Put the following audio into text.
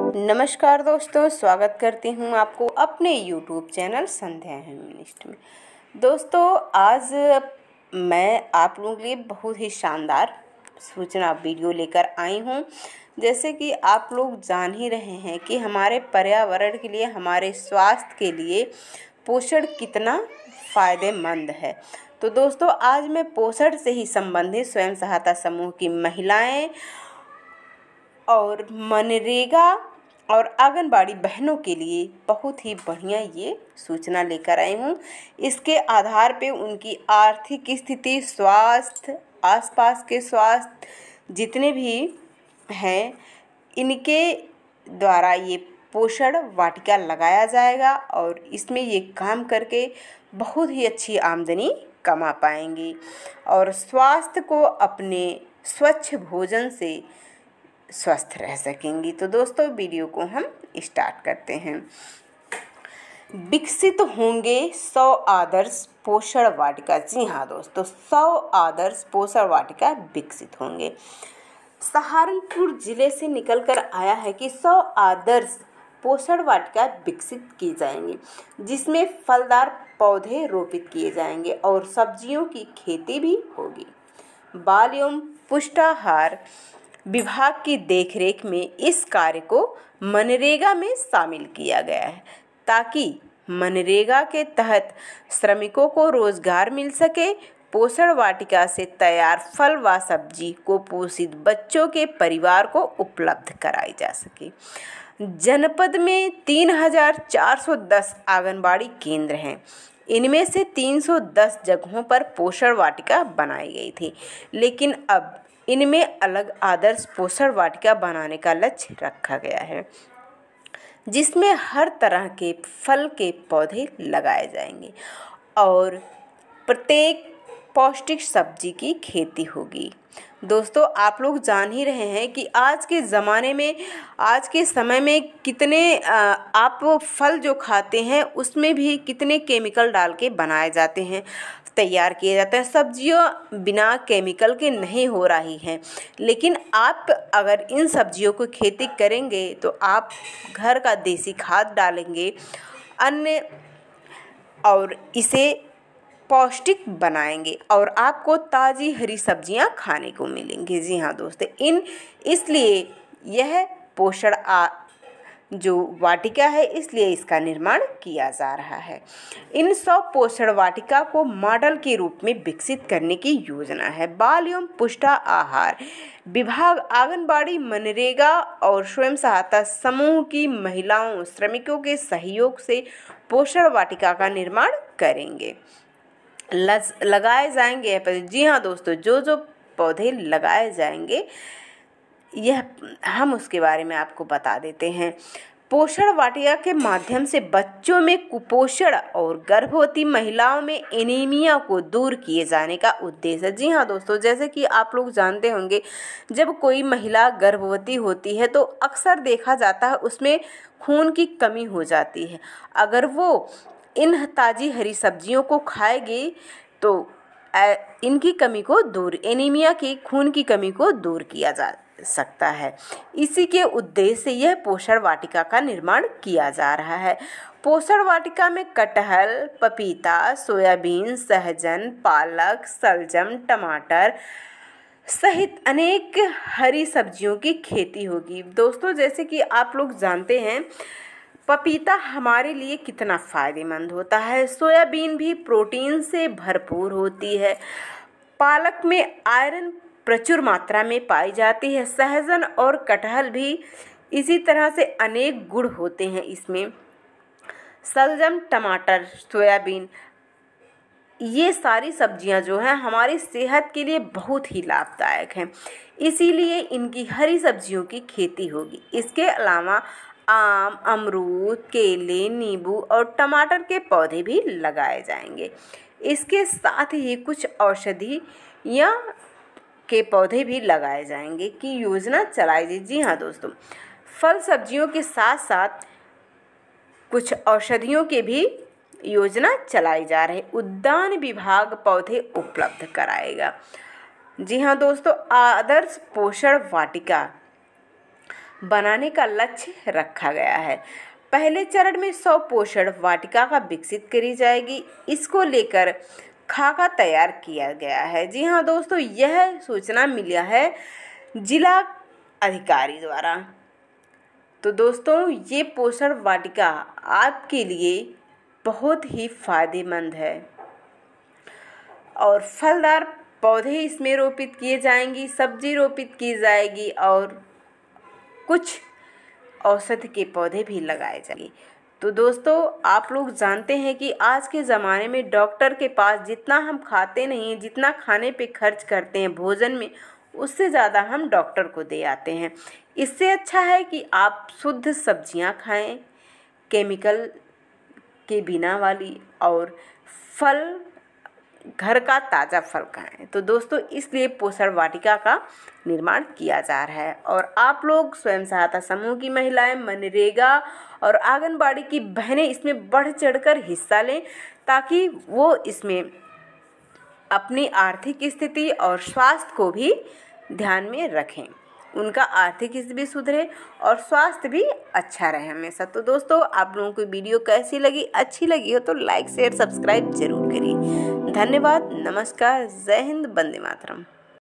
नमस्कार दोस्तों, स्वागत करती हूँ आपको अपने YouTube चैनल संध्या ह्यूमनिस्ट में। दोस्तों, आज मैं आप लोगों के लिए बहुत ही शानदार सूचना वीडियो लेकर आई हूँ। जैसे कि आप लोग जान ही रहे हैं कि हमारे पर्यावरण के लिए, हमारे स्वास्थ्य के लिए पोषण कितना फ़ायदेमंद है। तो दोस्तों, आज मैं पोषण से ही संबंधित स्वयं सहायता समूह की महिलाएं और मनरेगा और आंगनबाड़ी बहनों के लिए बहुत ही बढ़िया ये सूचना लेकर आई हूँ। इसके आधार पे उनकी आर्थिक स्थिति, स्वास्थ्य, आसपास के स्वास्थ्य जितने भी हैं, इनके द्वारा ये पोषण वाटिका लगाया जाएगा और इसमें ये काम करके बहुत ही अच्छी आमदनी कमा पाएंगी और स्वास्थ्य को अपने स्वच्छ भोजन से स्वस्थ रह सकेंगी। तो दोस्तों, वीडियो को हम स्टार्ट करते हैं। विकसित होंगे 100 आदर्श पोषण वाटिका। जी हाँ दोस्तों, 100 आदर्श पोषण वाटिका विकसित होंगे। सहारनपुर जिले से निकलकर आया है कि 100 आदर्श पोषण वाटिका विकसित की जाएंगी, जिसमें फलदार पौधे रोपित किए जाएंगे और सब्जियों की खेती भी होगी। बाल एवं पुष्टाहार विभाग की देखरेख में इस कार्य को मनरेगा में शामिल किया गया है, ताकि मनरेगा के तहत श्रमिकों को रोजगार मिल सके। पोषण वाटिका से तैयार फल व सब्जी को पोषित बच्चों के परिवार को उपलब्ध कराई जा सके। जनपद में 3410 आंगनबाड़ी केंद्र हैं। इनमें से 310 जगहों पर पोषण वाटिका बनाई गई थी, लेकिन अब इनमें अलग आदर्श पोषण वाटिका बनाने का लक्ष्य रखा गया है, जिसमें हर तरह के फल के पौधे लगाए जाएंगे और प्रत्येक पौष्टिक सब्जी की खेती होगी। दोस्तों, आप लोग जान ही रहे हैं कि आज के ज़माने में, आज के समय में कितने आप फल जो खाते हैं उसमें भी कितने केमिकल डाल के बनाए जाते हैं, तैयार किए जाते हैं। सब्जियां बिना केमिकल के नहीं हो रही हैं, लेकिन आप अगर इन सब्जियों को खेती करेंगे तो आप घर का देसी खाद डालेंगे अन्य और इसे पौष्टिक बनाएंगे और आपको ताज़ी हरी सब्जियां खाने को मिलेंगी। जी हाँ दोस्तों, इसलिए यह पोषण जो वाटिका है, इसलिए इसका निर्माण किया जा रहा है। इन 100 पोषण वाटिका को मॉडल के रूप में विकसित करने की योजना है। बाल एवं पुष्टाहार विभाग आंगनबाड़ी, मनरेगा और स्वयं सहायता समूह की महिलाओं, श्रमिकों के सहयोग से पोषण वाटिका का निर्माण करेंगे, लगाए जाएंगे। जी हाँ दोस्तों, जो पौधे लगाए जाएंगे यह हम उसके बारे में आपको बता देते हैं। पोषण वाटिका के माध्यम से बच्चों में कुपोषण और गर्भवती महिलाओं में एनीमिया को दूर किए जाने का उद्देश्य है। जी हाँ दोस्तों, जैसे कि आप लोग जानते होंगे, जब कोई महिला गर्भवती होती है तो अक्सर देखा जाता है उसमें खून की कमी हो जाती है। अगर वो इन ताज़ी हरी सब्जियों को खाएगी तो इनकी कमी को दूर, एनीमिया की, खून की कमी को दूर किया जा सकता है। इसी के उद्देश्य से यह पोषण वाटिका का निर्माण किया जा रहा है। पोषण वाटिका में कटहल, पपीता, सोयाबीन, सहजन, पालक, शलजम, टमाटर सहित अनेक हरी सब्जियों की खेती होगी। दोस्तों, जैसे कि आप लोग जानते हैं, पपीता हमारे लिए कितना फ़ायदेमंद होता है। सोयाबीन भी प्रोटीन से भरपूर होती है। पालक में आयरन प्रचुर मात्रा में पाई जाती है। सहजन और कटहल भी इसी तरह से अनेक गुण होते हैं इसमें। शलजम, टमाटर, सोयाबीन, ये सारी सब्जियां जो हैं हमारी सेहत के लिए बहुत ही लाभदायक हैं, इसीलिए इनकी हरी सब्जियों की खेती होगी। इसके अलावा आम, अमरूद, केले, नींबू और टमाटर के पौधे भी लगाए जाएंगे। इसके साथ ही कुछ औषधियाँ के पौधे भी लगाए जाएंगे की योजना चलाई जाए। जी हाँ दोस्तों, फल सब्जियों के साथ साथ कुछ औषधियों के भी योजना चलाई जा रही। उद्यान विभाग पौधे उपलब्ध कराएगा। जी हाँ दोस्तों, आदर्श पोषण वाटिका बनाने का लक्ष्य रखा गया है। पहले चरण में 100 पोषण वाटिका का विकसित करी जाएगी। इसको लेकर खाका तैयार किया गया है। जी हाँ दोस्तों, यह सूचना मिला है जिला अधिकारी द्वारा। तो दोस्तों, ये पोषण वाटिका आपके लिए बहुत ही फायदेमंद है और फलदार पौधे इसमें रोपित किए जाएंगी, सब्जी रोपित की जाएगी और कुछ औषधि के पौधे भी लगाए जाएंगे। तो दोस्तों, आप लोग जानते हैं कि आज के ज़माने में डॉक्टर के पास जितना हम खाते नहीं हैं, जितना खाने पे खर्च करते हैं भोजन में, उससे ज़्यादा हम डॉक्टर को दे आते हैं। इससे अच्छा है कि आप शुद्ध सब्जियां खाएं, केमिकल के बिना वाली, और फल घर का ताज़ा फल खाएं। तो दोस्तों, इसलिए पोषण वाटिका का निर्माण किया जा रहा है और आप लोग स्वयं सहायता समूह की महिलाएं, मनरेगा और आंगनबाड़ी की बहनें इसमें बढ़ चढ़कर हिस्सा लें, ताकि वो इसमें अपनी आर्थिक स्थिति और स्वास्थ्य को भी ध्यान में रखें, उनका आर्थिक स्थिति भी सुधरे और स्वास्थ्य भी अच्छा रहे हमेशा। तो दोस्तों, आप लोगों को वीडियो कैसी लगी? अच्छी लगी हो तो लाइक शेयर सब्सक्राइब जरूर करिए। धन्यवाद, नमस्कार, जय हिंद, वंदे मातरम।